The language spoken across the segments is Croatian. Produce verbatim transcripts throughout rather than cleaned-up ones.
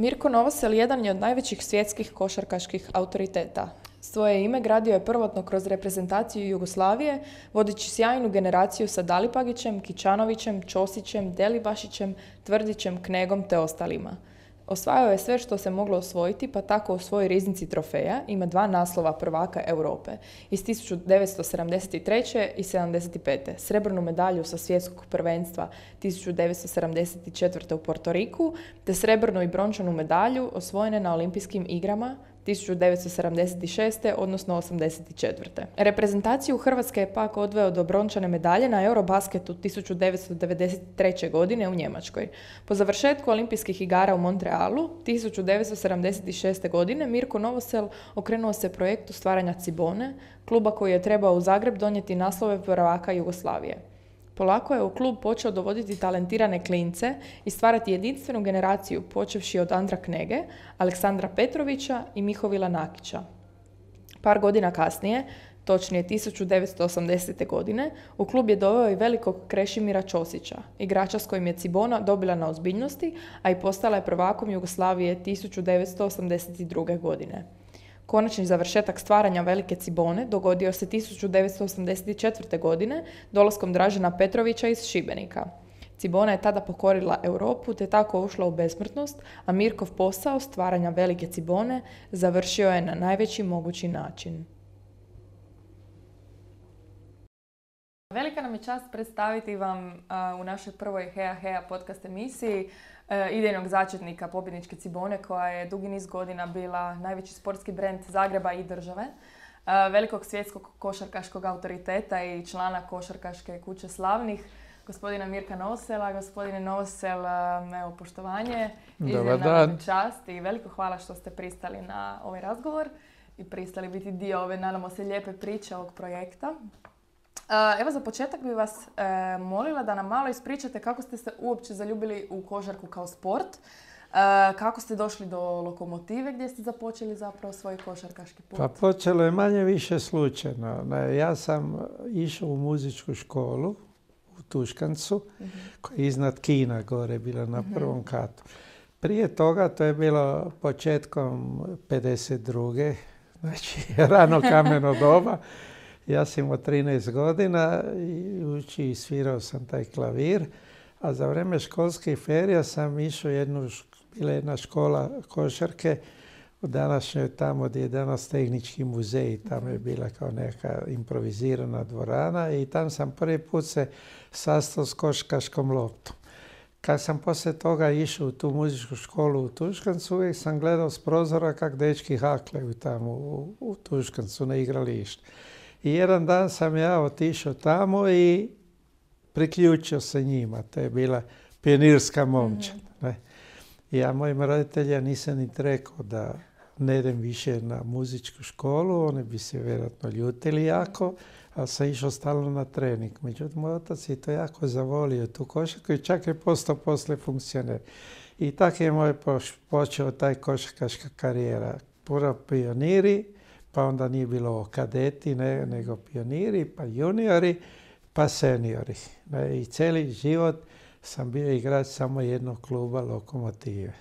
Mirko Novosel jedan je od najvećih svjetskih košarkaških autoriteta. Svoje ime gradio je prvotno kroz reprezentaciju Jugoslavije, vodeći sjajnu generaciju sa Dalipagićem, Kićanovićem, Ćosićem, Delibašićem, Tvrdićem, Knegom te ostalima. Osvajao je sve što se moglo osvojiti, pa tako u svojoj riznici trofeja ima dva naslova prvaka Europe iz tisuću devetsto sedamdeset treće. i sedamdeset pete. Srebrnu medalju sa svjetskog prvenstva tisuću devetsto sedamdeset četvrte. u Portoriku, te srebrnu i brončanu medalju osvojene na Olimpijskim igrama tisuću devetsto sedamdeset šeste. odnosno osamdeset četvrte. Reprezentaciju Hrvatske je pak odveo do brončane medalje na Eurobasketu tisuću devetsto devedeset treće. godine u Njemačkoj. Po završetku Olimpijskih igara u Montrealu tisuću devetsto sedamdeset šeste. godine Mirko Novosel okrenuo se projektu stvaranja Cibone, kluba koji je trebao u Zagreb donijeti naslove prvaka Jugoslavije. Polako je u klub počeo dovoditi talentirane klince i stvarati jedinstvenu generaciju, počevši od Andra Knege, Aleksandra Petrovića i Mihovila Nakića. Par godina kasnije, točnije tisuću devetsto osamdesete. godine, u klub je doveo i velikog Krešimira Ćosića, igrača s kojim je Cibona dobila na ozbiljnosti, a i postala je prvakom Jugoslavije tisuću devetsto osamdeset druge. godine. Konačni završetak stvaranja velike Cibone dogodio se tisuću devetsto osamdeset četvrte. godine dolaskom Dražena Petrovića iz Šibenika. Cibona je tada pokorila Europu te tako ušla u besmrtnost, a Mirkov posao stvaranja velike Cibone završio je na najveći mogući način. Velika nam je čast predstaviti vam uh, u našoj prvoj Heja Heja podcast emisiji uh, idejnog začetnika pobjedničke Cibone, koja je dugi niz godina bila najveći sportski brend Zagreba i države, uh, velikog svjetskog košarkaškog autoriteta i člana košarkaške kuće slavnih, gospodina Mirka Novosela. Gospodine Novosel, uh, evo poštovanje, iznimna čast i veliko hvala što ste pristali na ovaj razgovor i pristali biti dio ove, nadamo se, lijepe priče ovog projekta. Evo, za početak bih vas e, molila da nam malo ispričate kako ste se uopće zaljubili u košarku kao sport, e, kako ste došli do Lokomotive gdje ste započeli zapravo svoj košarkaški put. Pa počelo je manje više slučajno. Ja sam išao u muzičku školu u Tuškancu, uh-huh. koja je iznad kina gore bila na prvom katu. Prije toga, to je bilo početkom pedeset druge. znači rano kameno doba. Ja sam imao trinaest godina i uči i svirao sam taj klavir, a za vrijeme školskih ferija sam išao jednu, bila jedna škola košarke u današnjoj tamo gdje je danas tehnički muzej, tamo je bila kao neka improvizirana dvorana i tam sam prvi put se sastao s košarkaškom loptom. Kad sam poslije toga išao u tu muzičku školu u Tuškancu, uvijek sam gledao s prozora kak dečki haklaju tamo u, u Tuškancu na igralištu. I jedan dan sam ja otišao tamo i priključio se njima. To je bila pionirska momčad. Mm-hmm. Ja mojim roditeljima nisam ni rekao da ne idem više na muzičku školu. Oni bi se vjerojatno ljutili jako, ali sam išao stalno na trening. Međutim, moj otac je to jako zavolio, tu košarku, i čak je postao poslije funkcioner. I tako je moj počeo taj košarkaška karijera. Prvo pioniri, pa onda nije bilo kadeti, ne, nego pioniri, pa juniori, pa seniori. I cijeli život sam bio igrač samo jednog kluba, Lokomotive.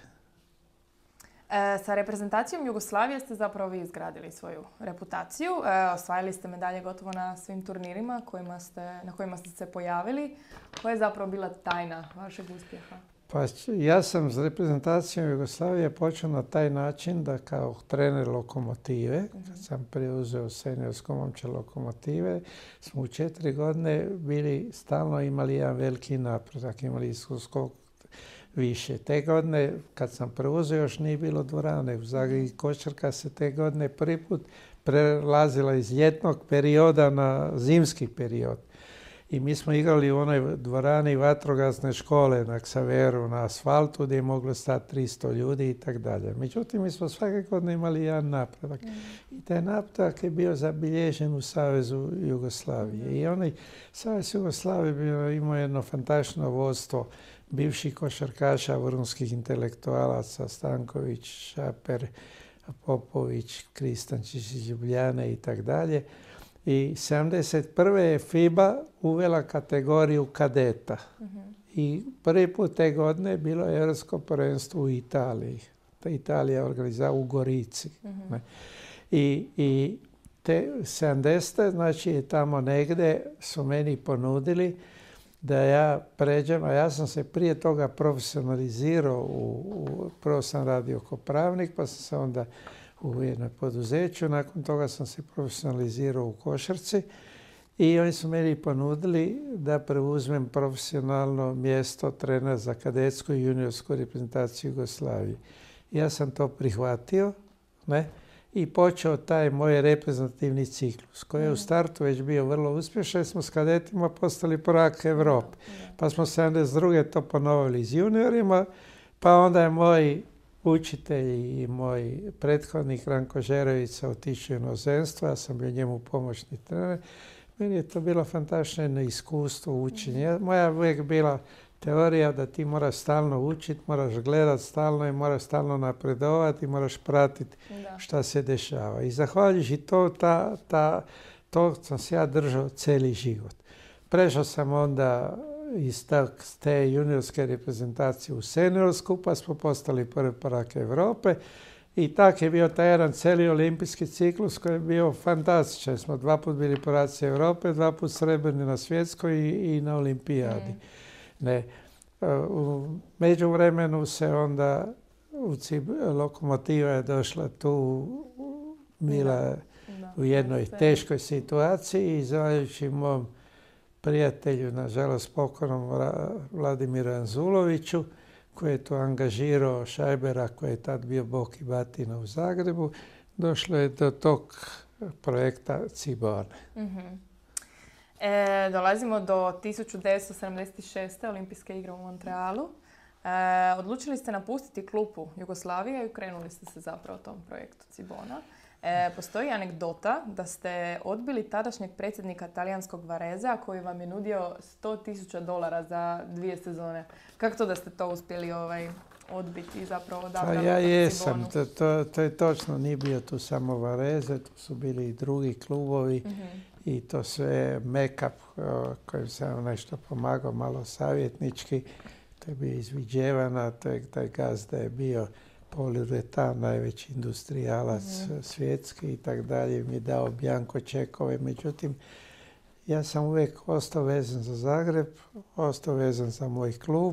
E, sa reprezentacijom Jugoslavije ste zapravo vi izgradili svoju reputaciju. E, osvajali ste medalje gotovo na svim turnirima kojima ste, na kojima ste se pojavili. Koja je zapravo bila tajna vašeg uspjeha? Pa ja sam s reprezentacijom Jugoslavije počeo na taj način da kao trener Lokomotive, mm-hmm. kad sam preuzeo seniorsku momčad Lokomotive, smo u četiri godine bili stalno imali jedan veliki napredak, imali skok više. Te godine, kad sam preuzeo, još nije bilo dvorane. U Zagrebu košarka se te godine prvi put prelazila iz ljetnog perioda na zimski period. I mi smo igrali u onoj dvorani vatrogasne škole na Ksaveru, na asfaltu, gdje je moglo stati tristo ljudi i tako dalje. Međutim, mi smo svake godine imali jedan napredak. Mm. I taj napredak je bio zabilježen u Savezu Jugoslavije. Mm. I onaj Savez Jugoslavije bio, imao jedno fantastično vodstvo bivših košarkaša, vrhunskih intelektualaca, Stanković, Šaper, Popović, Kristančić iz Ljubljane i tako dalje. I sedamdeset prve je FIBA uvela kategoriju kadeta. Mm-hmm. I prvi put te godine bilo je europsko prvenstvo u Italiji. Italija organizira u Gorici. Mm-hmm. Ne. I, I te sedamdesete znači tamo negdje su meni ponudili da ja pređem, a ja sam se prije toga profesionalizirao, u, u, prvo sam radio kao pravnik, pa sam se onda u jednom poduzeću, nakon toga sam se profesionalizirao u košarci i oni su meni ponudili da preuzmem profesionalno mjesto trenera za kadetsku i juniorsku reprezentaciju Jugoslavije. Ja sam to prihvatio, ne? I počeo taj moj reprezentativni ciklus koji je u startu već bio vrlo uspješan. Smo s kadetima postali prvak Europe. Pa smo sedamdeset druge to ponovili s juniorima, pa onda je moj učitelj i moj prethodnik Ranko Žerović otišao u inozemstvo, ja sam bio njemu pomoćni trener. Meni je to bilo fantastično iskustvo učenja. Moja uvijek bila teorija da ti moraš stalno učiti, moraš gledati stalno i moraš stalno napredovati i moraš pratiti šta se dešava. I zahvaljujući to, ta, ta, to sam se ja držao cijeli život. Prešao sam onda iz te juniorske reprezentacije u seniorsku, pa smo postali prvi prvak Europe. I tak je bio taj jedan cijeli olimpijski ciklus koji je bio fantastičan. Smo dva put bili prvaci Europe, dva put srebrni na svjetskoj i, i na olimpijadi. Mm. Ne. U međuvremenu se onda u Lokomotiva je došla tu, bila u jednoj teškoj situaciji i zahvaljujući mom prijatelju, nažalost pokojnom Vladimiru Anzuloviću, koji je to angažirao Šajbera, koji je tad bio bok i batina u Zagrebu, došlo je do tog projekta Cibone. Mm-hmm. E, dolazimo do tisuću devetsto sedamdeset šeste. Olimpijske igre u Montrealu. E, odlučili ste napustiti klupu Jugoslavije i krenuli ste se zapravo tom projektu Cibona. E, postoji anegdota da ste odbili tadašnjeg predsjednika talijanskog Varezea koji vam je nudio sto tisuća dolara za dvije sezone. Kako to da ste to uspjeli ovaj, odbiti i zapravo odabrali? Pa ja jesam, to, to, to je točno, nije bio tu samo Vareze, tu su bili i drugi klubovi. Mm-hmm. I to sve make-up kojim sam nešto pomagao, malo savjetnički. To je bio iz Viđevana, to je, taj gazda je bio Poliuretan, najveći industrijalac mm-hmm. svjetski i tak dalje. Mi je dao bjanko čekove. Međutim, ja sam uvijek ostao vezan za Zagreb, ostao vezan za moj klub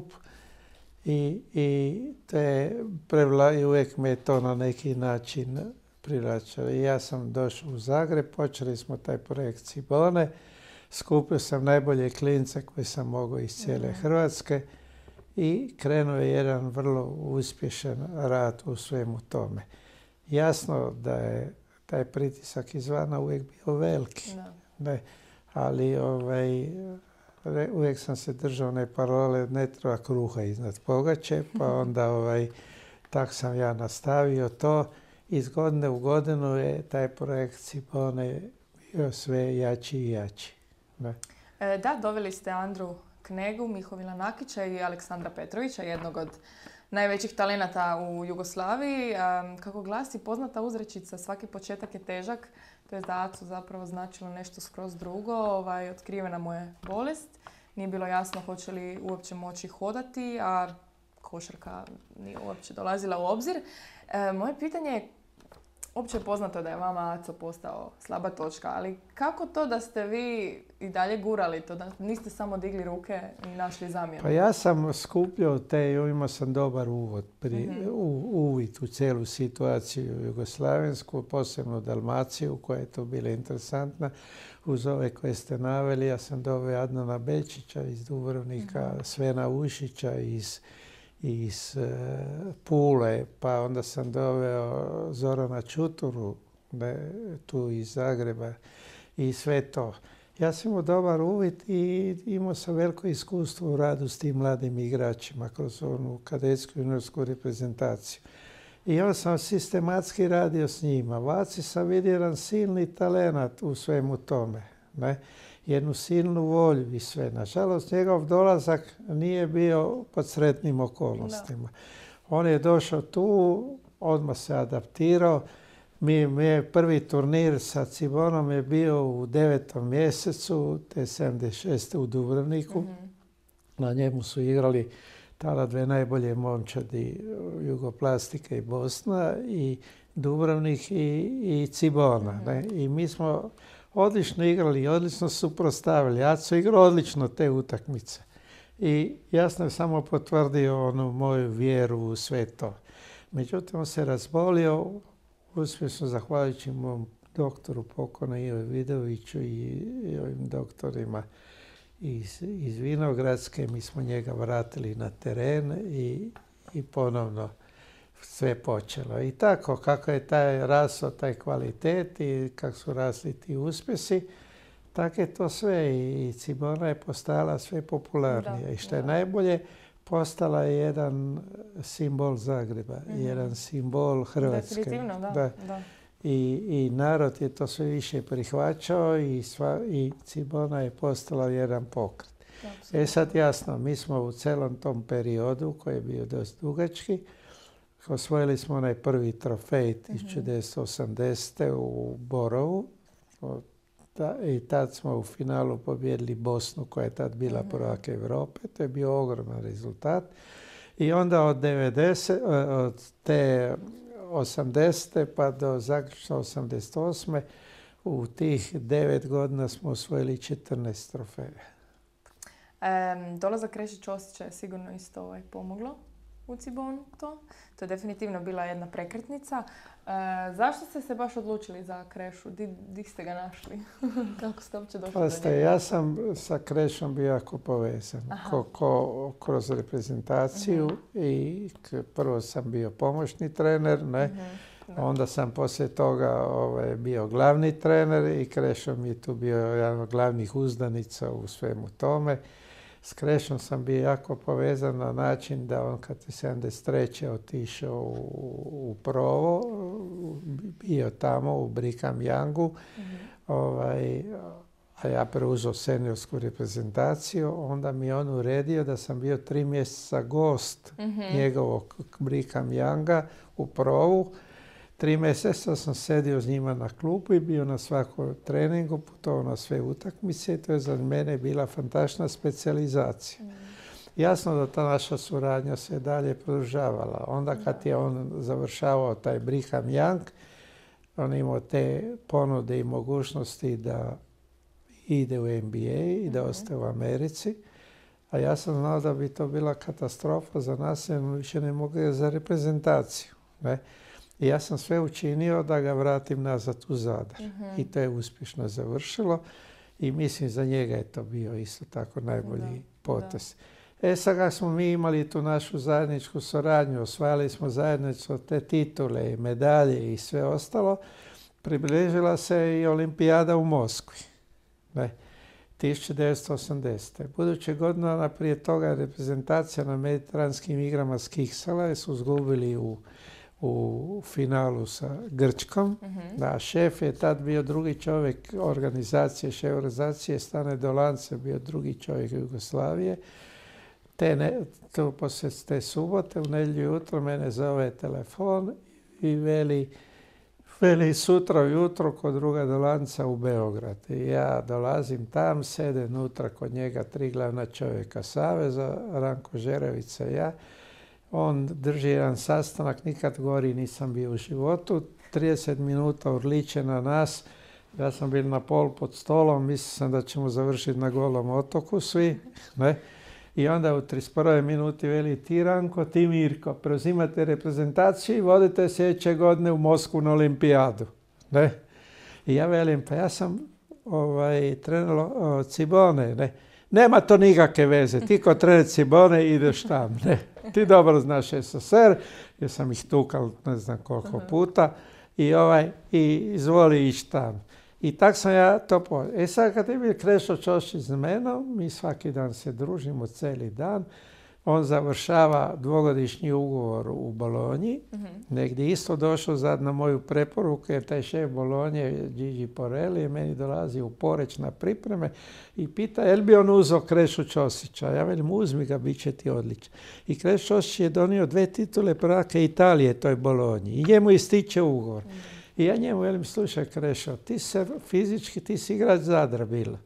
i, i, te prevla, i uvijek me to na neki način privlačilo. I ja sam došao u Zagreb, počeli smo taj projekt Cibone, skupio sam najbolje klince koje sam mogao iz cijele mm-hmm. Hrvatske i krenuo je jedan vrlo uspješan rad u svemu tome. Jasno da je taj pritisak izvana uvijek bio veliki, no. ne, ali ovaj, uvijek sam se držao one parole ne treba kruha iznad pogače, pa onda ovaj, tak sam ja nastavio to. Iz godine u godinu je taj projekt Cibone bio sve jači i jači. Ne? E, da, doveli ste Andru Knegu, Mihovila Nakića i Aleksandra Petrovića, jednog od najvećih talenata u Jugoslaviji. E, kako glasi poznata uzrečica, svaki početak je težak, to je da Acu zapravo značilo nešto skroz drugo. Ovaj, otkrivena mu je bolest, nije bilo jasno hoće li uopće moći hodati, a košarka nije uopće dolazila u obzir. E, moje pitanje je, opće je poznato da je vama Aco postao slaba točka, ali kako to da ste vi i dalje gurali to, da niste samo digli ruke i našli zamjenu? Pa ja sam skupljao te, imao sam dobar uvod, pri, mm-hmm. u, uvid u cijelu situaciju jugoslavensku, posebno Dalmaciju, koja je to bila interesantna. Uz ove koje ste naveli, ja sam doveo Adnana Bečića iz Dubrovnika, mm-hmm. Svena Ušića iz iz uh, Pule, pa onda sam doveo Zorana Čuturu, ne, tu iz Zagreba i sve to. Ja sam imao dobar uvid i imao sam veliko iskustvo u radu s tim mladim igračima kroz onu kadetsku juniorsku reprezentaciju. I onda sam sistematski radio s njima. Vaci sam vidio jedan silni talenat u svemu tome. Ne? Jednu silnu volju i sve. Nažalost, njegov dolazak nije bio pod sretnim okolnostima. No. On je došao tu, odmah se adaptirao. Mi, mi je prvi turnir sa Cibonom je bio u devetom mjesecu, te sedamdeset šeste u Dubrovniku. Mm-hmm. Na njemu su igrali tada dve najbolje momčadi Jugoplastike i Bosna i Dubrovnik i, i Cibona. Mm-hmm. Ne? I mi smo odlično igrali i odlično suprotstavili. Aco igrao odlično te utakmice. I jasno je samo potvrdio onu moju vjeru u sve to. Međutim, on se razbolio, uspješno zahvaljujući mom doktoru pokojnom Ivo Vidoviću i, i ovim doktorima iz, iz Vinogradske. Mi smo njega vratili na teren i, i ponovno sve počelo. I tako, kako je taj rasao, taj kvalitet i kako su rasli ti uspjesi, tako je to sve. I Cibona je postala sve popularnija. Da, I što je da. najbolje, postala je jedan simbol Zagreba, mm-hmm. jedan simbol Hrvatske. Definitivno, da. da. da. I, I narod je to sve više prihvaćao i, sva, i Cibona je postala jedan pokret. Absolutno. E sad jasno, mi smo u celom tom periodu koji je bio dosta dugački, osvojili smo onaj prvi trofej tisuću devetsto osamdesete. u Borovu. I tad smo u finalu pobijedili Bosnu koja je tad bila mm-hmm. prvak Europe. To je bio ogroman rezultat. I onda od, devedesete, od te osamdesete pa do zaključno osamdeset osme u tih devet godina smo osvojili četrnaest trofeja. E, dolazak Kreše Ćosića je sigurno isto ovaj, pomoglo u Cibonu to. To je definitivno bila jedna prekretnica. E, zašto ste se baš odlučili za Krešu? Di, di ste ga našli? Kako ste uopće došli Paste, do njega? Ja sam sa Krešom bio jako povezan. Ko, ko, kroz reprezentaciju uh-huh. i k, prvo sam bio pomoćni trener, ne? Uh-huh. Onda sam poslije toga ovaj, bio glavni trener i Krešo mi je tu bio jedan od glavnih uzdanica u svemu tome. S Krešom sam bio jako povezan na način da on kad je sedamdeset treće otišao u, u Provo, bio tamo u Brigham Youngu, mm-hmm. ovaj, a ja preuzeo seniorsku reprezentaciju, onda mi je on uredio da sam bio tri mjeseca gost mm-hmm. njegovog Brigham Younga u Provu. Tri mjeseca sam sedio s njima na klubu i bio na svakom treningu, putovao na sve utakmice i to je za mene bila fantastična specijalizacija. Mm. Jasno da ta naša suradnja se dalje produžavala. Onda kad je on završavao taj Brigham Young, on imao te ponude i mogućnosti da ide u N B A i da mm-hmm. ostaje u Americi. A ja sam znao da bi to bila katastrofa za nas jer više ne mogu za reprezentaciju. Ne? I ja sam sve učinio da ga vratim nazad u Zadar. Mm-hmm. I to je uspješno završilo. I mislim za njega je to bio isto tako najbolji da, potez. Da. E sad kako smo mi imali tu našu zajedničku suradnju, osvajali smo zajedničko te titule, medalje i sve ostalo, približila se i olimpijada u Moskvi. Ne. tisuću devetsto osamdesete. Buduće godina prije toga reprezentacija na mediteranskim igrama skiksala jer su izgubili u u finalu sa Grčkom. Mm-hmm. Da, šef je tad bio drugi čovjek organizacije, šef organizacije Stane Dolance bio drugi čovjek Jugoslavije. Te, ne, to poslije te subote, u nedjelju jutro mene zove telefon i veli, veli sutra ujutro kod druga Dolanca u Beograd. I ja dolazim tam, sede unutra kod njega tri glavna čovjeka Saveza, Ranko Žerevica i ja. On drži jedan sastanak, nikad gori nisam bio u životu. trideset minuta urliče na nas. Ja sam bil na pol pod stolom, mislio sam da ćemo završiti na Golom otoku svi. Ne? I onda u trideset prvoj minuti veli ti Ranko, ti Mirko, preuzimate reprezentaciju i vodite sljedeće godine u Moskvu na olimpijadu. Ne? I ja velim, pa ja sam ovaj, trener o, Cibone. Ne? Nema to nikakve veze. Ti ko trener Cibone ideš tam. Ne? Ti dobro znaš S S S R, jer sam ih tukal ne znam koliko puta. I, ovaj, i izvoli ići tam. I tak sam ja to po... E sad kad je bio Krešo Ćosić s menom, mi svaki dan se družimo cijeli dan. On završava dvogodišnji ugovor u Bolonji. Mm-hmm. Negdje isto došao zad na moju preporuku jer taj šef Bolonje, Gigi Porelli, je meni dolazi u Poreć na pripreme i pita je li bi on uzeo Krešu Ćosića. Ja velim uzmi ga, bit će ti odličan. I Krešo Ćosić je donio dve titule prvaka Italije toj Bolonji i njemu ističe ugovor. Mm-hmm. I ja njemu velim, slušaj Krešo, ti se fizički, ti si igrač Zadra bila.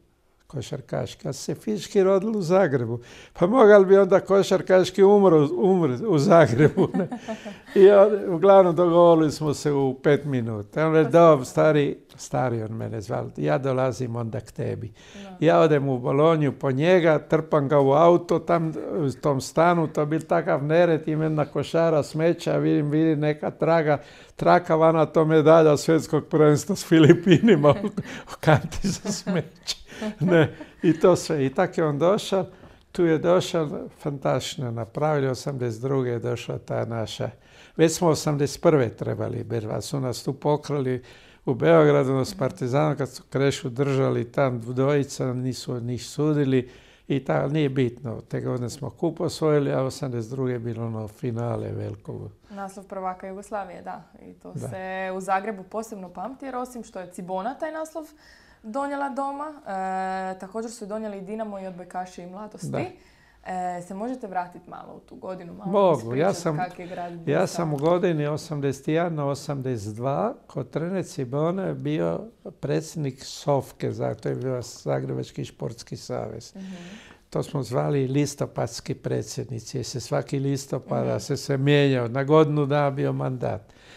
košarkaški, ali se fizički rodili u Zagrebu. Pa mogali bi onda košarkaški umro, umri u Zagrebu. Ne? I on, uglavnom dogovorili smo se u pet minuta. On već dao, stari, stari on mene zvali, ja dolazim onda k tebi. No. Ja odem u Bolonju po njega, trpam ga u auto, tam u tom stanu, to bil takav nered, ima jedna košara smeća, vidim, vidim neka traga, traka vana to medalja svjetskog prvenstva s Filipinima u, u kanti za smeće. Ne, i to sve. I tako je on došao, tu je došao, fantastično napravili, osamdeset druge je došla ta naša, već smo osamdeset prve trebali, jer su nas tu pokrali u Beogradu s Partizanom, kad su Krešu držali, tam dvojica nisu njih sudili i tako, nije bitno. Te godine smo kup osvojili, a osamdeset druge je bilo ono finale velikog. Naslov prvaka Jugoslavije, da. I to da. Se u Zagrebu posebno pamti, jer osim što je Cibona taj naslov donijela doma, e, također su donijeli i Dinamo i odbojkaši i Mladosti. Da. E, se možete vratiti malo u tu godinu? Malo mogu. Ja sam, ja sam u godini osamdeset jedan na osamdeset dva kod trenera Cibone bio predsjednik Sofke, to je bio Zagrebački športski savez. Mm-hmm. To smo zvali listopadski predsjednici, jer se svaki listopada mm-hmm. se se mijenjao, na godinu dana bio mandat.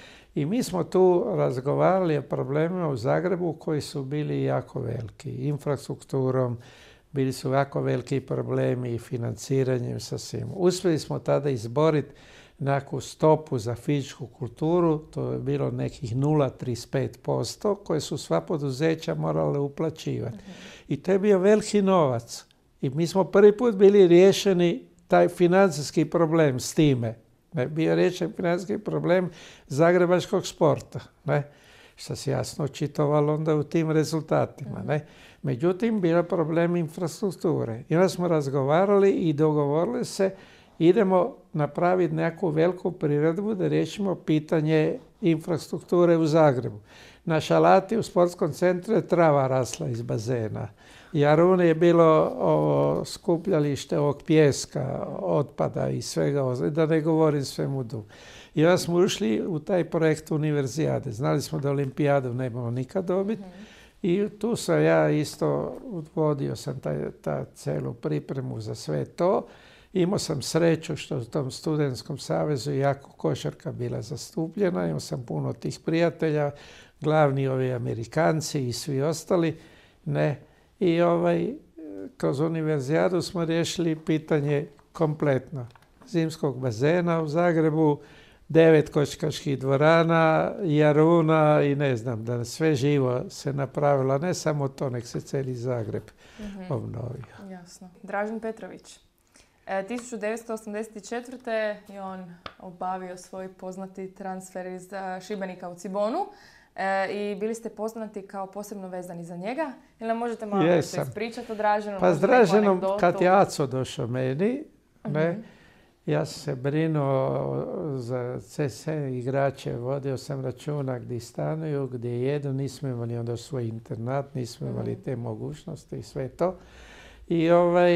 I mi smo tu razgovarali o problemima u Zagrebu koji su bili jako veliki. Infrastrukturom, bili su jako veliki problemi i financiranjem sa svim. Uspjeli smo tada izboriti neku stopu za fizičku kulturu, to je bilo nekih nula zarez trideset pet posto koje su sva poduzeća morale uplaćivati. Mm-hmm. I to je bio veliki novac. I mi smo prvi put bili riješeni taj financijski problem s time. Ne, bio riješen financijski problem zagrebačkog sporta, ne, što se jasno očitovalo onda u tim rezultatima. Ne. Međutim, bio je problem infrastrukture. I onda smo razgovarali i dogovorili se, idemo napraviti neku veliku priredbu da riješimo pitanje infrastrukture u Zagrebu. Na Šalati u sportskom centru je trava rasla iz bazena. Jarune je bilo ovo skupljalište ovog pijeska, otpada i svega, da ne govorim svemu du. I onda smo ušli u taj projekt univerzijade. Znali smo da olimpijadu nemamo nikad dobiti. Mm-hmm. I tu sam ja isto vodio sam taj, ta celu pripremu za sve to. Imao sam sreću što u tom studentskom savezu jako košarka bila zastupljena. Imao sam puno tih prijatelja, glavni ovi Amerikanci i svi ostali. Ne. I ovaj, kroz univerzijadu smo riješili pitanje kompletno. Zimskog bazena u Zagrebu, devet košarkaških dvorana, Jaruna i ne znam, da sve živo se napravilo. Ne samo to, nek se cijeli Zagreb mm-hmm. obnovio. Jasno. Dražen Petrović. E, tisuću devetsto osamdeset četvrte je on obavio svoj poznati transfer iz Šibenika u Cibonu. E, i bili ste poznati kao posebno vezani za njega. Ili nam možete malo ispričati o Draženu? Pa s Draženom, kad je Aco došao meni, ne, mm-hmm. ja sam se brinuo za C S igrače, vodio sam računa gdje stanuju, gdje jedu, nismo imali onda svoj internat, nismo imali mm-hmm. te mogućnosti i sve to. I, ovaj,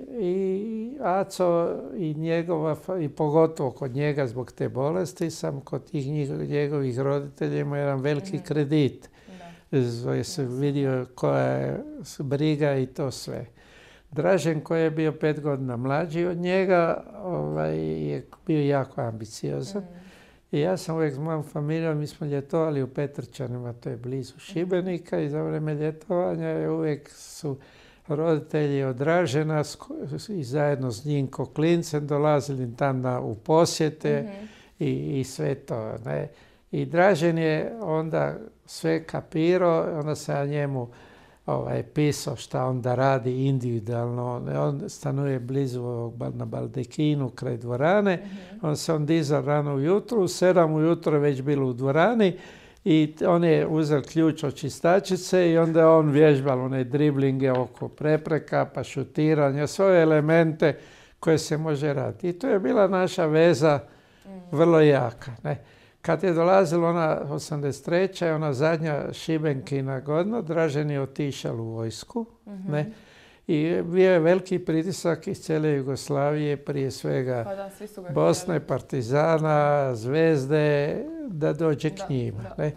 i Aco i njegova, i pogotovo kod njega zbog te bolesti, sam kod tih njegovih roditelja imao jedan veliki mm-hmm. kredit. Da se vidio koja je briga i to sve. Dražen koji je bio pet godina mlađi od njega ovaj, je bio jako ambiciozan. Mm. I ja sam uvijek s mojom familijom, mi smo ljetovali u Petrčanima, to je blizu Šibenika, i za vrijeme ljetovanja uvijek su roditelji od Dražena i zajedno s njim ko klincem dolazili tam na, u posjete mm-hmm. i, i sve to. Ne. I Dražen je onda sve kapirao, onda se ja njemu ovaj, pisao šta onda radi individualno. On stanuje blizu na Baldekinu kraj dvorane, mm-hmm. on se on dizao rano ujutru, u sedam ujutro već bilo u dvorani i on je uzeo ključ od čistačice i onda on vježbal one driblinge oko prepreka, pa šutiranje, sve elemente koje se može raditi. I to je bila naša veza vrlo jaka. Ne? Kad je dolazila ona osamdeset treća ona zadnja Šibenkina godina, Dražen je otišao u vojsku. Mm-hmm. Ne? I bio je veliki pritisak iz cijele Jugoslavije, prije svega pa da, Bosne, Partizana, Zvezde, da dođe da, k njima. Da, ne? Da.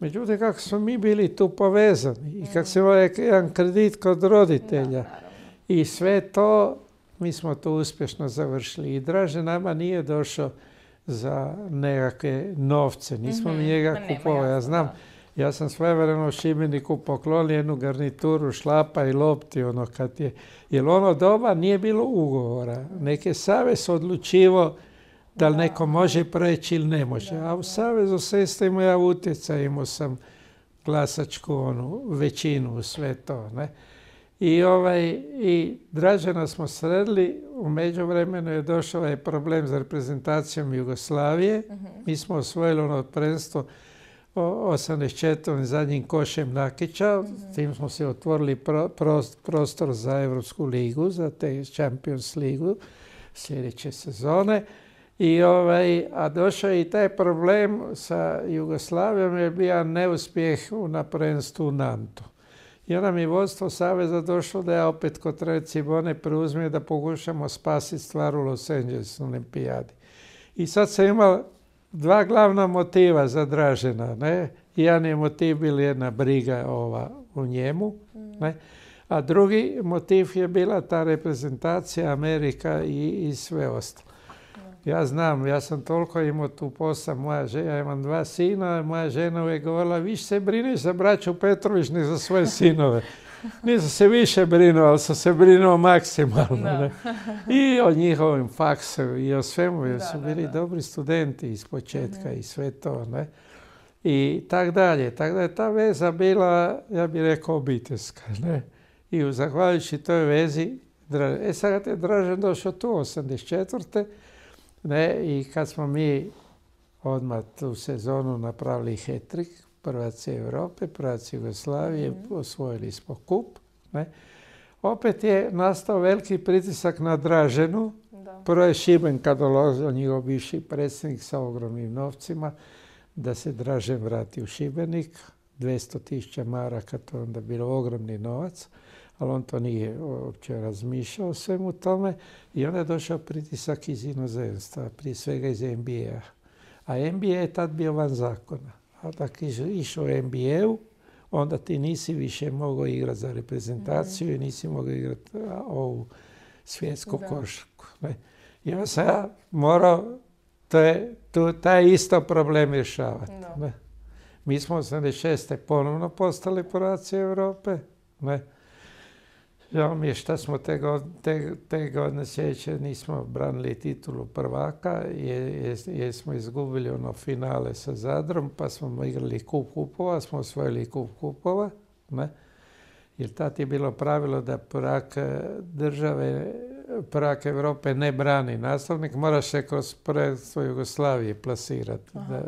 Međutim, kako smo mi bili tu povezani i kako se imali jedan kredit kod roditelja Da, i sve to, mi smo to uspješno završili. I Draže nama nije došao za nekakve novce, nismo mi Mhm. njega Ma nema, kupovali. Ja jasno, znam, da. ja sam svojevremeno u Šibeniku poklonio jednu garnituru šlapa i lopti, ono kad je, jer ono doba nije bilo ugovora. Neke savez odlučivo da li Da. neko može preći ili ne može. Da, A u da. Savezu sestre imao ja utjecaj, imao sam glasačku onu većinu u sve to. Ne? I, ovaj, I Dražena smo sredili, u međuvremenu je došao ovaj problem za reprezentacijom Jugoslavije. Mhm. Mi smo osvojili ono prvenstvo osamdeset četvrtom zadnjim košem Nakića, s tim smo se otvorili pro, prost, prostor za Europsku ligu, za te Champions ligu sljedeće sezone. I ovaj, a došao je i taj problem sa Jugoslavijom je bio neuspjeh na prvenstvu u Nantu. I onda mi vodstvo Saveza došlo da ja opet kod Traje Cibone preuzmem da pokušamo spasiti stvar u Los Angeles olimpijadi. I sad sam imao dva glavna motiva za Dražena. Ne? Jedan je motiv bila jedna briga ova u njemu, ne? A drugi motiv je bila ta reprezentacija Amerika i, i sve ostalo. Ja znam, ja sam toliko imao tu posla, moja žena, ja imam dva sina, moja žena uvijek govorila, više se brineš za braću Petrović nego za svoje sinove. Nisam se više brinuo, ali sam se brinuo maksimalno. Ne? I o njihovim faksu i o svemu, jer su bili da, da. dobri studenti iz početka mm-hmm. i sve to. Ne? I tak dalje. Tako da je ta veza bila, ja bih rekao, obiteljska. Ne? I zahvaljujući toj vezi, e sad je Dražen došao tu osamdeset četvrte Ne, i kad smo mi odmah tu sezonu napravili hat-trick, prvaci Europe, prvaci Jugoslavije, mm-hmm. osvojili smo kup. Ne. Opet je nastao veliki pritisak na Draženu. Da. Prvo je Šibenka dolazio, njegov bivši predsjednik sa ogromnim novcima, da se Dražen vrati u Šibenik. dvjesto tisuća maraka, to je onda bilo ogromni novac. Ali on to nije uopće razmišljao o svemu tome. I onda je došao pritisak iz inozemstva, prije svega iz N B A. A N B A je tad bio van zakona. A tako išao u N B A-u, onda ti nisi više mogao igrati za reprezentaciju mm. i nisi mogao igrati ovu svjetsku da. košarku. Ne? I onda sam ja morao to je, to, taj isto problem rješavati. No. Ne? Mi smo osamdeset šeste ponovno postali prvaci Europe. Ne? Žao mi je šta smo te, god, te, te godine sljedeće nismo branili titulu prvaka, jer je, smo izgubili ono finale sa Zadrom, pa smo igrali kup kupova, smo osvojili kup kupova. Ne? Jer tad je bilo pravilo da prvak države, prvak Europe ne brani naslovnik, moraš se kroz prvenstvo Jugoslavije plasirati. Da,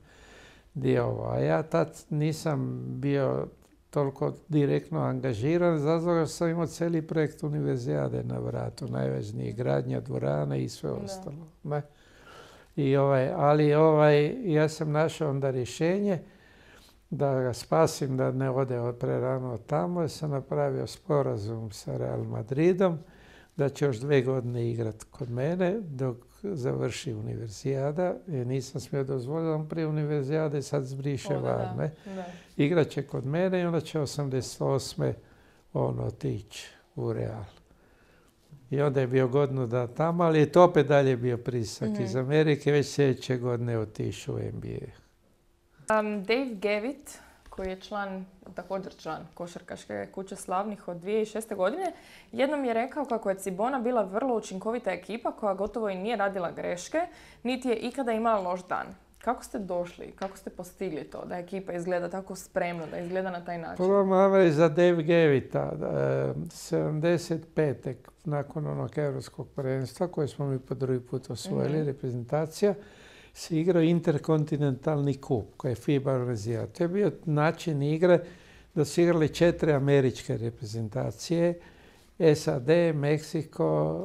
dio ovo. A ja tad nisam bio toliko direktno angažiran, zato sam imao cijeli projekt univerzijade na vratu, najvažnije gradnja dvorane i sve da. ostalo. Ne? I ovaj, ali ovaj, ja sam našao onda rješenje da ga spasim, da ne ode prerano tamo, jer sam napravio sporazum sa Real Madridom, da će još dve godine igrati kod mene, dok završi univerzijada, jer nisam smio dozvoliti, on prije univerzijade sad zbriše van. Ne? Igrat će kod mene i onda će osamdeset osme on otići u Real. I onda je bio godinu da tamo, ali je to opet dalje bio pritisak mm-hmm. iz Amerike, već sljedeće godine otišao u N B A. Um, Dave Gavitt, koji je član, također član košarkaške kuće slavnih od dvije tisuće šeste. godine, jednom je rekao kako je Cibona bila vrlo učinkovita ekipa koja gotovo i nije radila greške, niti je ikada imala loš dan. Kako ste došli, kako ste postigli to da ekipa izgleda tako spremno, da izgleda na taj način? Prvo moram reći za Dave Gavitta, sedamdeset pete nakon onog europskog prvenstva koje smo mi po drugi put osvojili, mm-hmm. reprezentacija, se igrao interkontinentalni kup koji je FIBA organizirao. To je bio način igre da su igrali četiri američke reprezentacije, S A D, Meksiko,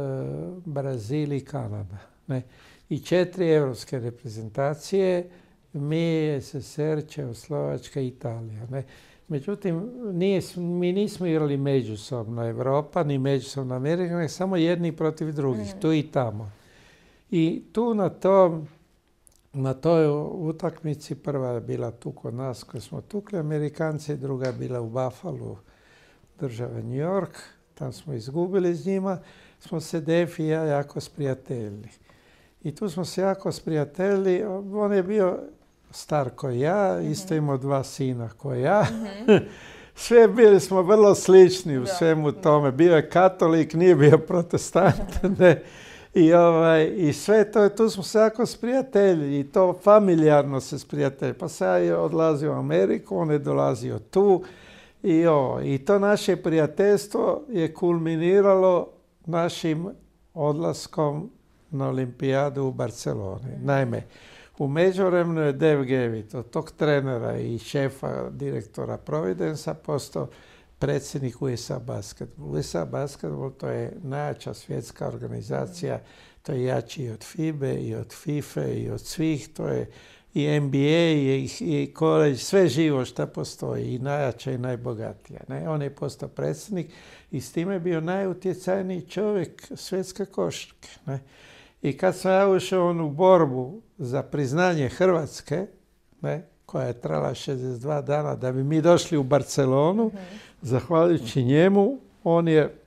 Brazil i Kanada. Ne? I četiri europske reprezentacije, mi, S S S R, Čehoslovačka i Italija. Ne? Međutim, nije, mi nismo igrali međusobno Europa, ni međusobno Amerika, nego samo jedni protiv drugih, mm. tu i tamo. I tu na tom na toj utakmici prva je bila tu kod nas koju smo tukli Amerikanci, druga je bila u Buffalu, države New York. Tam smo izgubili s njima, smo se Defi i ja jako sprijateljili. I tu smo se jako sprijateljili. On je bio star ko ja, mm-hmm. isto imao dva sina ko ja. Mm-hmm. Sve bili smo vrlo slični u da, svemu tome. Bio je katolik, nije bio protestant. Ne. I, ovaj, I sve to, tu smo se jako sprijateljili i to familijarno se sprijateljili. Pa se ja je odlazio u Ameriku, on je dolazio tu. I, o, I to naše prijateljstvo je kulminiralo našim odlaskom na olimpijadu u Barceloni. Mm. Naime, u međuvremenu je Dave Gavitt, od tog trenera i šefa, direktora Providensa, postao predsjednik U S A Basketball. U S A Basketball to je najjača svjetska organizacija, to je jači i od FIBE, i od FIFA, i od svih, to je i N B A, i, i college, sve živo što postoji, i najjača i najbogatija. Ne? On je postao predsjednik i s time je bio najutjecajniji čovjek svjetske košarke. Ne? I kad sam ja ušao u borbu za priznanje Hrvatske, ne, koja je trajala šezdeset dva dana, da bi mi došli u Barcelonu, mm-hmm. zahvaljujući njemu, on je,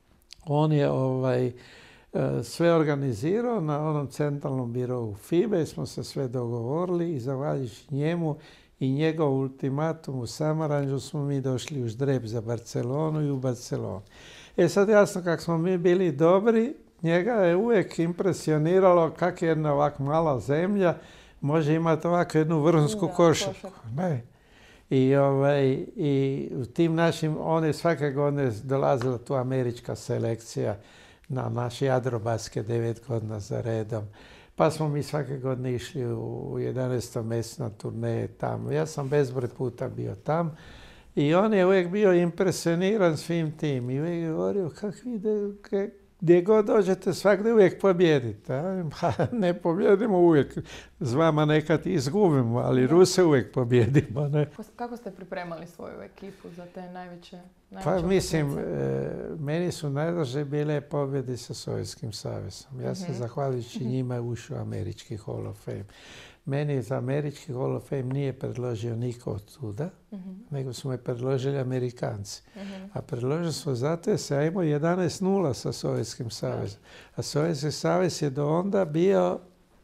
on je ovaj, sve organizirao na onom centralnom birovu FIBE, smo se sve dogovorili i zahvaljujući njemu i njegov ultimatum u Samaranđu smo mi došli u Ždreb za Barcelonu i u Barcelonu. E sad jasno, kako smo mi bili dobri, njega je uvijek impresioniralo kako jedna ovak mala zemlja može imati ovakvu jednu vrhunsku košarku. Ne. I, ovaj, I u tim našim, on je svake godine dolazila tu američka selekcija na naš Jadrobasket devet godina za redom. Pa smo mi svake godine išli u jedanaestom mjesecu na turneje tamo. Ja sam bezbroj puta bio tam. I on je uvijek bio impresioniran svim tim. I uvijek je govorio, kako vide, gdje god dođete, svakde uvijek pobjedite. Pa ne pobjedimo uvijek. S vama nekad izgubimo, ali Ruse uvijek pobjedimo. Ne? Kako ste pripremali svoju ekipu za te najveće, najveće Pa mislim, e, meni su najdraže bile pobjede sa Sovjetskim savezom. Ja sam, mm-hmm. zahvaljujući njima, ušao u američki Hall of Fame. Meni za američki Hall of Fame nije predložio niko od tuda, mm-hmm. nego su me predložili Amerikanci. Mm-hmm. A predložili smo zato jer se ja imao jedanaest nula sa Sovjetskim savezom. A Sovjetski savez je do onda bio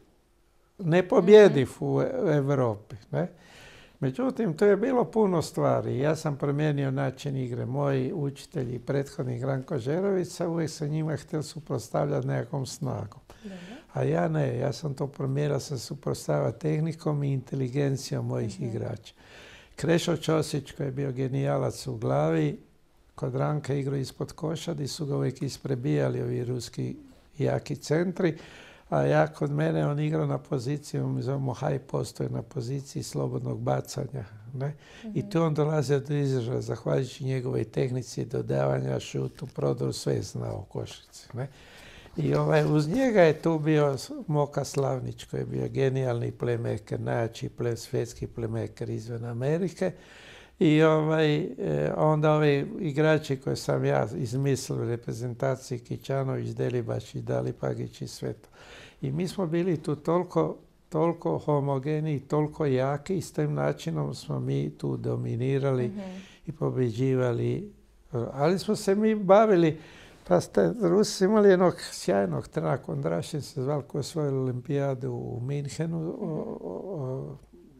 nepobjediv mm-hmm. u Europi. Ne? Međutim, to je bilo puno stvari. Ja sam promijenio način igre. Moji učitelji i prethodnik Ranko Žerović, uvijek se njima htjeli suprotstavljati nekakvom snagom. Mm-hmm. A ja ne, ja sam to promijenio, sam suprotstavio tehnikom i inteligencijom mojih mm-hmm. igrača. Krešo Ćosić, koji je bio genijalac u glavi, kod Ranka igrao ispod koša, gdje su ga uvijek isprebijali ovi ruski jaki centri, a ja kod mene on igrao na poziciji, mi zovemo high post, na poziciji slobodnog bacanja. Ne? Mm-hmm. I tu on dolazio do izražaja, zahvaljujući njegovoj tehnici dodavanja, šutu, prodoru, sve znao o košarci. Ne? I ovaj, uz njega je tu bio Moka Slavnić, koji je bio genijalni playmaker, najjači play, svjetski playmaker izvan Amerike. I ovaj, onda ovi igrači koje sam ja izmislio u reprezentaciji, Kićanović, Delibaš i Dalipagić i sve to. I mi smo bili tu toliko, toliko homogeni, toliko jaki i s tim načinom smo mi tu dominirali mm-hmm. i pobjeđivali. Ali smo se mi bavili, pa ste Rusi imali jednog sjajnog trenera, Kondrašin se zvali, koji je osvojio olimpijadu u Minhenu. Mm-hmm. O, o,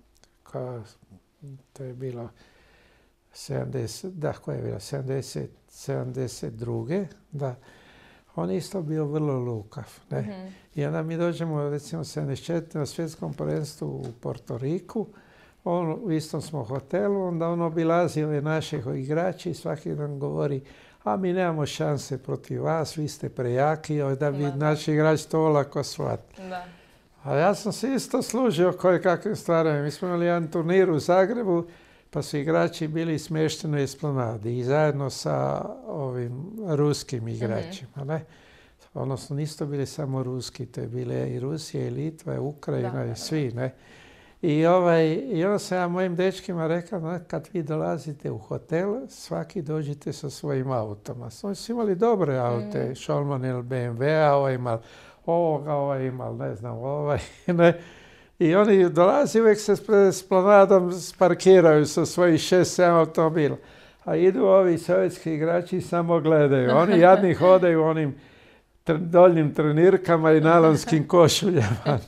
ka, to je bilo sedamdeset, da, koja je bila, sedamdeset, sedamdeset druge da. On je isto bio vrlo lukav. Ne? Mm-hmm. I onda mi dođemo, recimo, sedamdeset četvrte na svjetskom prvenstvu u Portoriku. On, u istom smo hotelu, onda on obilazi ove naše igrače i svaki dan govori, a mi nemamo šanse protiv vas, vi ste prejaki, da bi naši igrači to olako shvatili. A ja sam se isto služio koje kakvim stvarima. Mi smo imali jedan turnir u Zagrebu, pa su igrači bili smješteni u Esplanadi i zajedno sa ovim ruskim igračima. Mm-hmm. Ne? Odnosno, nisu bili samo ruski, to je bile i Rusija, i Litva, i Ukrajina, da, i svi. Ne? I, ovaj, I onda sam ja mojim dečkima rekao, ne, kad vi dolazite u hotel, svaki dođite sa svojim automa. Oni su imali dobre aute, mm-hmm. Šolman ili B M W, ovaj imal ovoga, ovaj imal, ne znam, ovaj, ne. I oni dolazi, uvijek se s planadom parkiraju sa svojih šest, sedam automobila. A idu ovi sovjetski igrači i samo gledaju. Oni jadni hodaju onim doljnim trenirkama i nalonskim košuljama.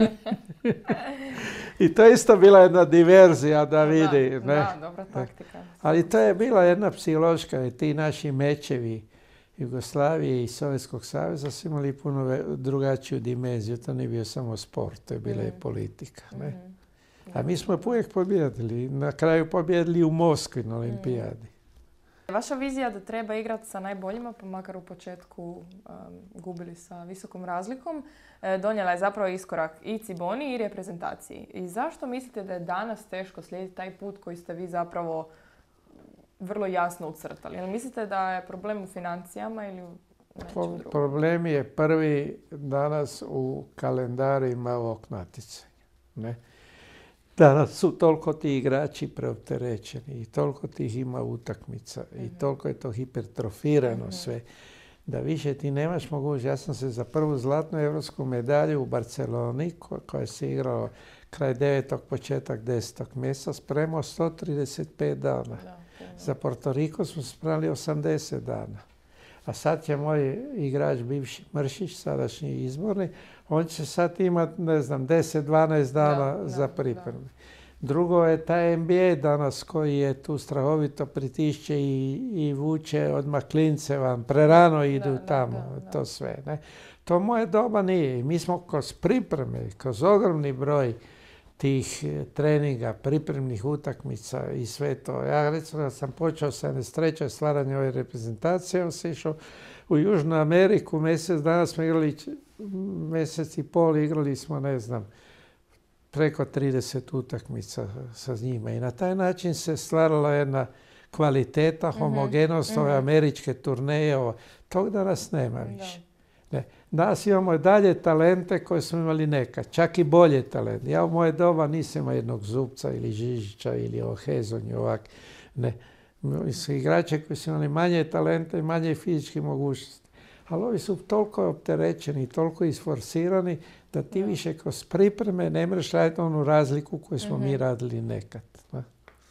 I to je isto bila jedna diverzija da vidi. Da, ne? da, dobra taktika. Ali to je bila jedna psihološka i ti naši mečevi Jugoslavije i Sovjetskog saveza su imali puno drugačiju dimenziju. To nije bio samo sport, to je bila mm. i politika. Ne? Mm. A mi smo uvijek pobjedili. Na kraju pobjedili u Moskvi na olimpijadi. Mm. Vaša vizija da treba igrati sa najboljima, pa makar u početku um, gubili sa visokom razlikom, e, donijela je zapravo iskorak i Ciboni i reprezentaciji. I zašto mislite da je danas teško slijediti taj put koji ste vi zapravo vrlo jasno ucrtali? Jel mislite da je problem u financijama ili u nečem drugom? Problem je prvi danas u kalendarima ovog natjecanja. Ne? Danas su toliko ti igrači preopterećeni i toliko tih ima utakmica mm-hmm. i toliko je to hipertrofirano mm-hmm. sve, da više ti nemaš mogućnost. Ja sam se za prvu zlatnu europsku medalju u Barceloni, ko, koja se igrala kraj devetog, početak desetog mjeseca, spremao sto trideset pet dana. Da, za Porto Riko smo spremali osamdeset dana. A sad će moj igrač, bivši Mršić, sadašnji izborni, on će sad imati, ne znam, deset dvanaest dana da, za pripreme. Da. Drugo je taj N B A danas koji je tu strahovito pritišće i, i vuče odmah klince van, prerano idu da, tamo, da, da, to da. sve. Ne? To moje doba nije. Mi smo kroz pripreme, kroz ogromni broj tih treninga, pripremnih utakmica i sve to. Ja recimo sam počeo sedamdeset treće stvaranje ove reprezentacije, on se išao u Južnu Ameriku, mjesec dana smo igrali, mjesec i pol igrali smo, ne znam, preko trideset utakmica sa njima. I na taj način se stvarala jedna kvaliteta, mm-hmm. homogenost ove mm-hmm. američke turneje. Ovo. Tog danas nema više. Ne. Danas imamo dalje talente koje smo imali nekad, čak i bolje talente. Ja u moje doba nisam imao jednog Zubca ili Žižića ili Ohezonju ovak. Ne. Su igrače koji su imali manje talente i manje fizičke mogućnosti. Ali ovi su toliko opterećeni, toliko isforsirani da ti više kroz pripreme ne možeš raditi onu razliku koju smo mm-hmm. mi radili nekad. Ne?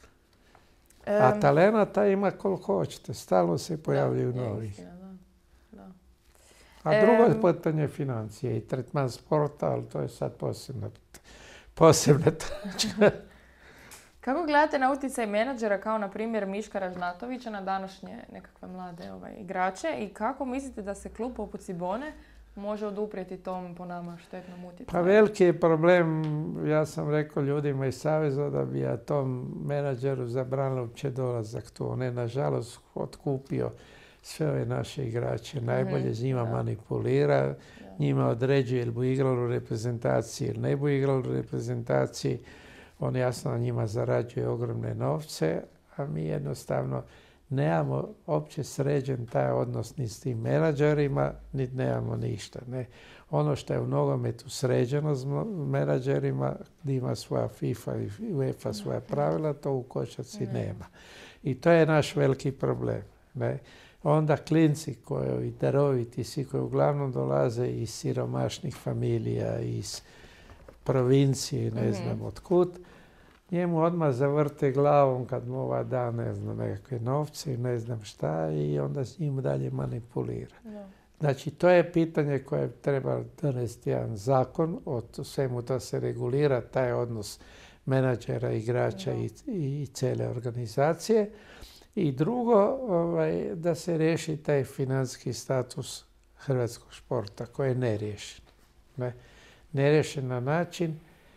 A um, talenata ima koliko hoćete, stalno se pojavljaju da, novi. A drugo je pitanje financije i tretman sporta, ali to je sad posebna, posebna točka. Kako gledate na utjecaj menadžera kao na primjer Miška Ražnatovića na današnje nekakve mlade ovaj, igrače i kako mislite da se klub poput Cibone može oduprijeti tom po nama štetnom utjecaju? Pa veliki je problem, ja sam rekao ljudima iz Saveza da bi ja tom menadžeru zabranilo uopće dolazak tu. On je nažalost otkupio sve ove naše igrače, najbolje s njima manipulira, njima određuje ili bu igralo u reprezentaciji ili ne bu igralo u reprezentaciji. On jasno na njima zarađuje ogromne novce, a mi jednostavno nemamo opće sređen taj odnos ni s tim menadžerima, niti nemamo ništa. Ne. Ono što je u nogometu sređeno s menadžerima, gdje ima svoja FIFA i UEFA svoja pravila, to u košarci nema. I to je naš veliki problem. Ne. Onda klinci koji i daroviti, svi koji uglavnom dolaze iz siromašnih familija, iz provincije, ne znam mm-hmm. otkud, njemu odmah zavrte glavom kad mu ova da, ne znam, nekakve novce i ne znam šta i onda s njim dalje manipulira. No. Znači, to je pitanje koje treba donesti jedan zakon o svemu da se regulira taj odnos menadžera, igrača no. i, i cijele organizacije. I drugo, ovaj, da se riješi taj financijski status hrvatskog športa koji je neriješen. Ne? Neriješen na način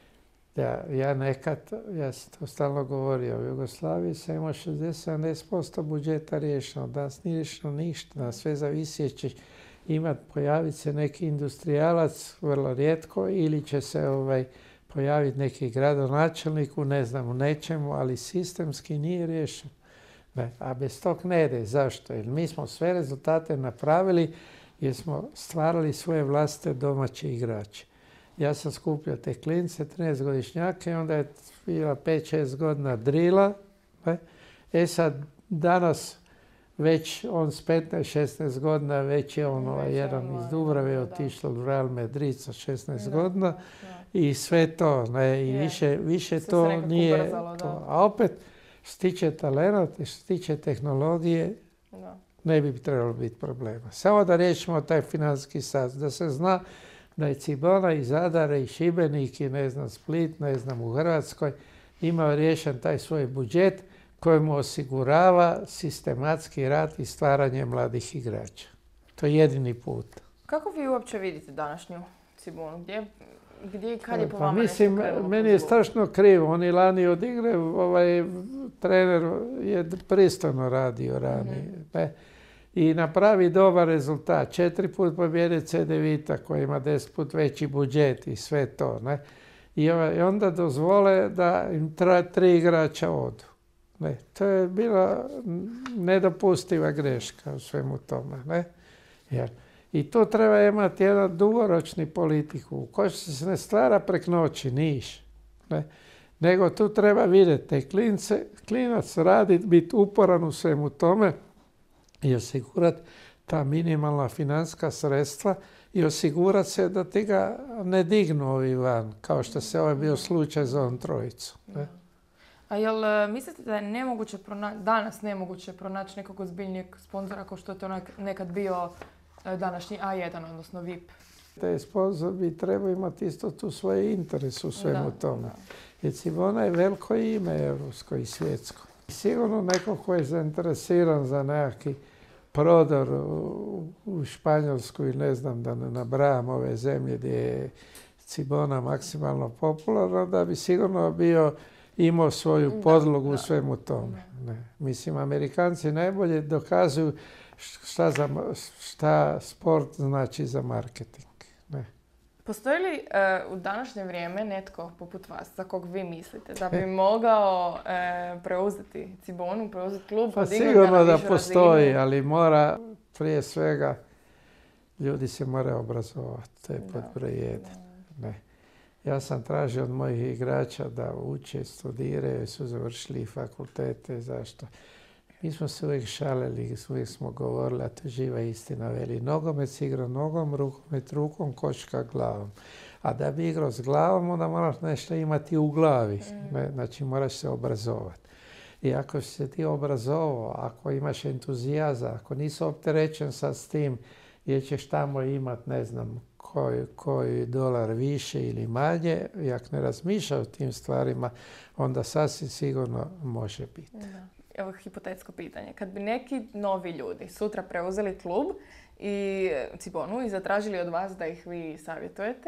da ja nekad, ja sam to stalno govorio, u Jugoslaviji sam imao šezdeset do sedamdeset posto budžeta riješeno. Danas nije riješeno ništa. Na sve zavisi će imati, pojaviti se neki industrijalac vrlo rijetko ili će se ovaj, pojaviti neki gradonačelnik u ne znam u nečemu, ali sistemski nije riješen. Ne, a bez tog ne ide. Zašto? Jer mi smo sve rezultate napravili jer smo stvarali svoje vlastite domaće igrače. Ja sam skupio te klince, trinaestogodišnjake i onda je bila pet šest godina drila. Ne? E sad, danas već on s petnaest šesnaest godina, već je on ovaj, jedan on iz mlad, Dubrave da. otišao u Real Madrid sa šesnaest Da, godina da, da. i sve to, ne, i Je. više, više Sve se to nekako nije ubrzalo, to. da. A opet, što se tiče talenata, što se tiče tehnologije, Da. ne bi trebalo biti problema. Samo da riješimo taj financijski status, da se zna da je Cibona i Zadar i Šibenik i ne znam Split, ne znam u Hrvatskoj, imao riješen taj svoj budžet koji mu osigurava sistematski rad i stvaranje mladih igrača. To je jedini put. Kako vi uopće vidite današnju Cibonu? Gdje, gdje i kad je po Pa vama mislim, nešto krenulo meni po je zlu? strašno krivo. Oni lani odigre, ovaj trener je pristojno radio ranije. Mhm. Ne? I napravi dobar rezultat. Četiri put pobjede C D Vita koji ima deset put veći budžet i sve to. Ne? I, ovaj, onda dozvole da im tra, tri igrača odu. Ne? To je bila nedopustiva greška u svemu tome. Ne? Jer, i tu treba imati jedan dugoročni politiku u kojoj se ne stvara prek noći niš. Ne? Nego tu treba vidjeti te klince, klinac raditi, biti uporan u svemu tome i osigurati ta minimalna financijska sredstva i osigurati se da ti ga ne dignu ovi van, kao što se ovaj bio slučaj za ovom trojicu. Ne? A jel e, mislite da je nemoguće pronaći, danas nemoguće pronaći nekog ozbiljnijeg sponzora kao što je to onak- nekad bio e, današnji A jedan, odnosno V I P? Taj sponzor bi trebao imati isto tu svoje interes u svemu Da, tome. da. Jer Cibona je veliko ime evropsko i svjetsko. Sigurno neko ko je zainteresiran za nekakvi prodor u, u Španjolsku i ne znam da ne nabrajam ove zemlje gdje je Cibona maksimalno popularna, da bi sigurno bio imao svoju Da, podlogu da. u svemu tome. Ne. Mislim, Amerikanci najbolje dokazuju šta, za, šta sport znači za marketing. Ne. Postoji li e, u današnje vrijeme netko poput vas, za kog vi mislite, da bi mogao e, preuzeti Cibonu, preuzeti klub, Pa podignuti ga sigurno na da višu postoji, razinu? ali mora prije svega ljudi se moraju obrazovati. To je pod Da, broj jedan. Ne. Ja sam tražio od mojih igrača da uče, studiraju, su završili fakultete. Zašto? Mi smo se uvijek šalili, uvijek smo govorili, a to je živa istina, veli. Nogomet se igra nogom, rukomet rukom, koška glavom. A da bi igrao s glavom, onda moraš nešto imati u glavi. Ne? Znači, moraš se obrazovati. I ako si se ti obrazovao, ako imaš entuzijazam, ako nisi opterećen sad s tim, jer ćeš tamo imat, ne znam, koji, koji dolar više ili manje, i ako ne razmišlja o tim stvarima, onda sasvim sigurno može biti. Da. Evo hipotetsko pitanje. Kad bi neki novi ljudi sutra preuzeli klub i Cibonu i zatražili od vas da ih vi savjetujete,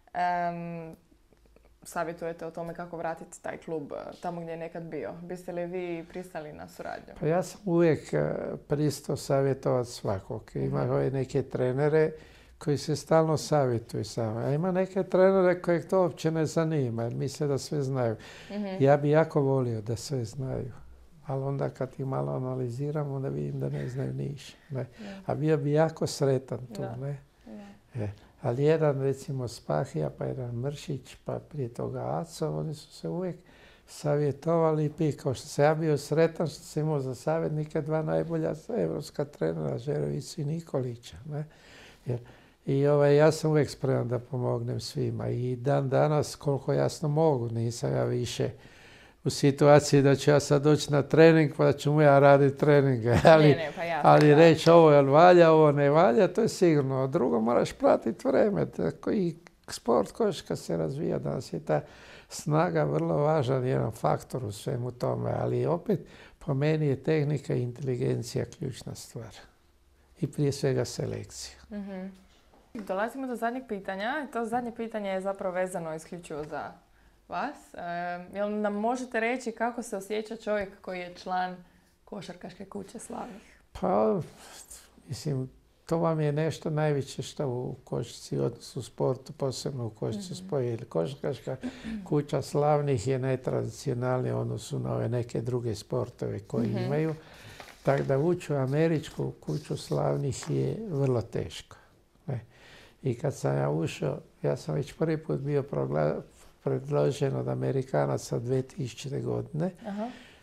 em, savjetujete o tome kako vratiti taj klub tamo gdje je nekad bio, biste li vi pristali na suradnju? Pa ja sam uvijek eh, pristao savjetovati svakog. Ima ove neke trenere koji se stalno savjetuju sa mnom. A ima neke trenere kojeg to uopće ne zanima, jer misle da sve znaju. Ja bi jako volio da sve znaju. Ali onda kad ih malo analiziram, onda vidim da ne znaju ništa. Ne. A bio bi jako sretan tu. Da. Ne. E, ali jedan, recimo, Spahija, pa jedan Mršić, pa prije toga Aco, oni su se uvijek savjetovali i pi. Kao što sam ja bio sretan što sam imao za savjetnike dva najbolja evropska trenera, Žerovicu i Nikolića. Ne. Jer, i ovaj, ja sam uvijek spreman da pomognem svima. I dan danas, koliko jasno mogu, nisam ja više u situaciji da ću ja sad doći na trening pa da ću mu ja raditi treninge. Ali, Ne, ne, pa jasno, ali da. reći ovo jel valja, ovo ne valja, to je sigurno. A drugo, moraš pratiti vreme. Tako i sport košarka se razvija. Danas je ta snaga vrlo važan jedan faktor u svemu tome. Ali opet, po meni je tehnika i inteligencija ključna stvar. I prije svega selekcija. Mhm. Dolazimo do zadnjeg pitanja. To zadnje pitanje je zapravo vezano isključivo za vas. E, jel nam možete reći kako se osjeća čovjek koji je član košarkaške kuće slavnih? Pa, mislim, to vam je nešto najveće što u košarci, odnosno u sportu, posebno u košarci mm-hmm. spoji. Košarkaška kuća slavnih je najtradicionalnija u odnosu na ove neke druge sportove koji mm-hmm. imaju. Tako da ući u američku kuću slavnih je vrlo teško. Ne. I kad sam ja ušao, ja sam već prvi put bio progla- predložen od Amerikanaca dvije tisućite. godine. Aha.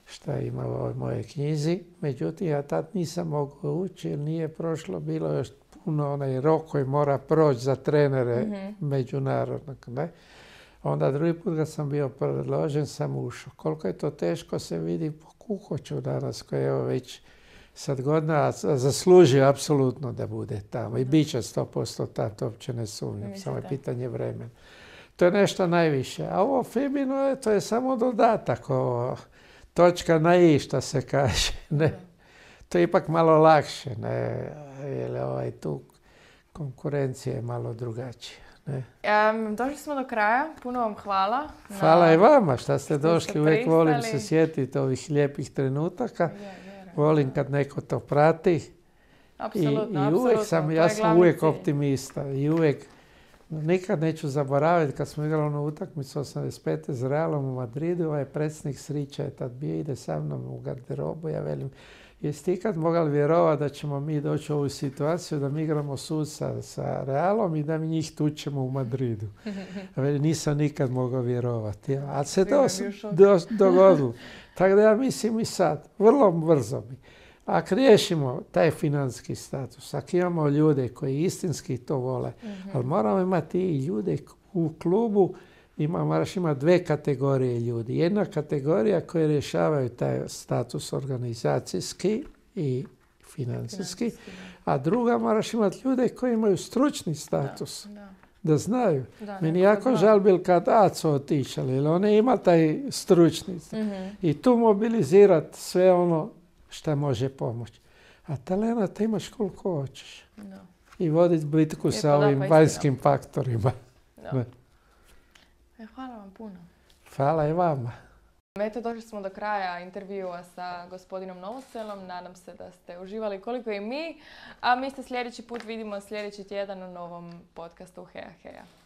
šta ima u ovoj moje knjizi. Međutim, ja tad nisam mogao ući jer nije prošlo, bilo još puno onaj rok koji mora proći za trenere mm-hmm. međunarodnog. Ne? Onda drugi put kad sam bio predložen, sam ušao. Koliko je to teško se vidi po Kukoću danas, koji je već sad godina zaslužio apsolutno da bude tamo. I bit će sto posto tamo, to uopće ne sumnjam, samo je pitanje vremena. To je nešto najviše. A ovo Fibino, to je samo dodatak, ovo, točka na i, što se kaže. Ne? To je ipak malo lakše, ne? Jer ovaj, tu konkurencija je malo drugačija. Ne? Um, došli smo do kraja, puno vam hvala. Hvala na... i vama što ste došli, ste uvijek pristali. volim se sjetiti ovih lijepih trenutaka. Je, je, volim kad neko to prati. Apsolutno, I, i uvijek sam, ja sam uvijek optimista i uvijek, nikad neću zaboraviti kad smo igrali onu utakmicu osamdeset pete s Realom u Madridu, ovaj predsjednik Srića je tad bio, ide sa mnom u garderobu, ja velim, jesi ti ikad mogli vjerovati da ćemo mi doći u ovu situaciju da mi igramo sud sa, sa Realom i da mi njih tučemo u Madridu? Veli, nisam nikad mogao vjerovati. Ja. A se to do, dogodilo. Tako da ja mislim i sad, vrlo brzo mi. Ako riješimo taj financijski status, ako imamo ljude koji istinski to vole, mm-hmm. ali moramo imati i ljude u klubu, ima, moraš imati dve kategorije ljudi. Jedna kategorija koja rješavaju taj status organizacijski i financijski, a druga moraš imati ljude koji imaju stručni status. Da, da. Da znaju. Da, meni jako žal bil kad Aco otišali, jer one ima taj stručni. Mm-hmm. I tu mobilizirati sve ono što može pomoći. A talenata imaš koliko hoćeš. No. I voditi bitku sa ovim vanjskim faktorima. No. E, hvala vam puno. Hvala i vama. Eto, došli smo do kraja intervjua sa gospodinom Novoselom. Nadam se da ste uživali koliko i mi. A mi se sljedeći put vidimo sljedeći tjedan u novom podcastu Heja Heja.